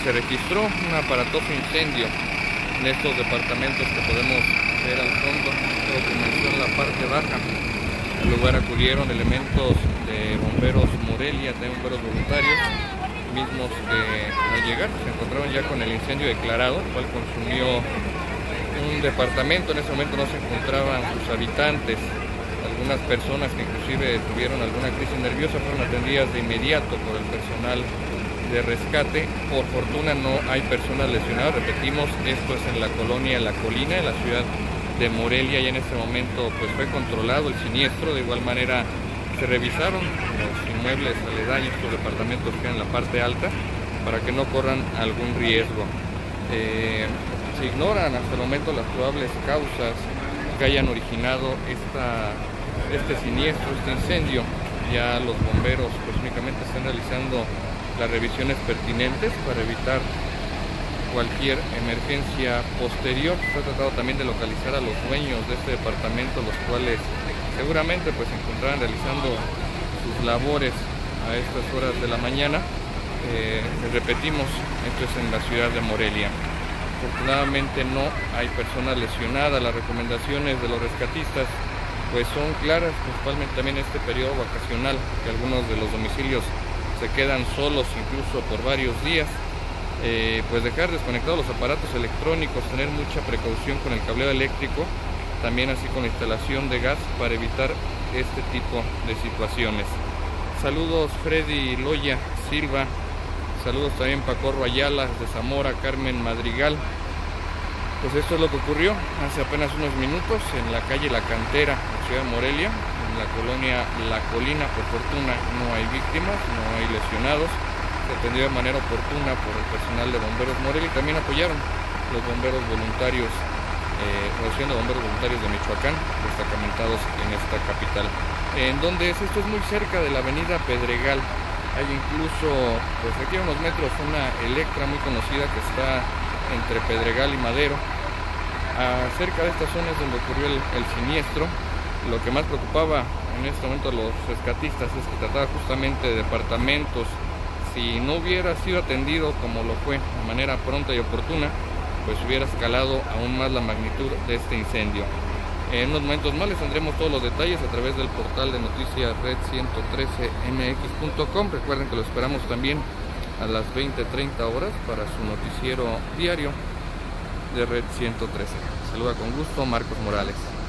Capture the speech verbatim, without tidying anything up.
se registró un aparatoso incendio en estos departamentos que podemos ver al fondo. Todo comenzó en la parte baja. Al lugar acudieron elementos de bomberos Morelia, de bomberos voluntarios, mismos que al llegar se encontraron ya con el incendio declarado, el cual consumió un departamento. En ese momento no se encontraban sus habitantes. Algunas personas que inclusive tuvieron alguna crisis nerviosa fueron atendidas de inmediato por el personal de rescate. Por fortuna no hay personas lesionadas. Repetimos, esto es en la colonia La Colina, en la ciudad de Morelia. Y en este momento pues fue controlado el siniestro. De igual manera se revisaron los inmuebles aledaños, los departamentos que en la parte alta, para que no corran algún riesgo. Eh, se ignoran hasta el momento las probables causas que hayan originado esta, este siniestro, este incendio. Ya los bomberos pues únicamente están realizando las revisiones pertinentes para evitar cualquier emergencia posterior. Se ha tratado también de localizar a los dueños de este departamento, los cuales seguramente pues se encontrarán realizando sus labores a estas horas de la mañana. Eh, repetimos, esto es en la ciudad de Morelia. Afortunadamente no hay personas lesionadas. Las recomendaciones de los rescatistas pues son claras, principalmente también en este periodo vacacional, que algunos de los domicilios se quedan solos incluso por varios días. Eh, pues dejar desconectados los aparatos electrónicos, tener mucha precaución con el cableo eléctrico, también así con la instalación de gas para evitar este tipo de situaciones. Saludos Freddy Loya Silva, saludos también Pacorro Ayala de Zamora, Carmen Madrigal. Pues esto es lo que ocurrió hace apenas unos minutos en la calle La Cantera, en la ciudad de Morelia, en la colonia La Colina. Por fortuna no hay víctimas, no hay lesionados. Se atendió de manera oportuna por el personal de Bomberos Morelia y también apoyaron los bomberos voluntarios, eh, la Asociación de Bomberos Voluntarios de Michoacán, destacamentados en esta capital. ¿En donde es? Esto es muy cerca de la avenida Pedregal. Hay incluso, pues aquí a unos metros, una Electra muy conocida que está entre Pedregal y Madero. Ah, cerca de esta zona es donde ocurrió el, el siniestro. Lo que más preocupaba en este momento a los rescatistas es que trataba justamente de departamentos. Si no hubiera sido atendido como lo fue de manera pronta y oportuna, pues hubiera escalado aún más la magnitud de este incendio. En unos momentos más les tendremos todos los detalles a través del portal de noticias red ciento trece m x punto com. Recuerden que lo esperamos también a las veinte treinta horas para su noticiero diario de Red ciento trece. Saluda con gusto Marcos Morales.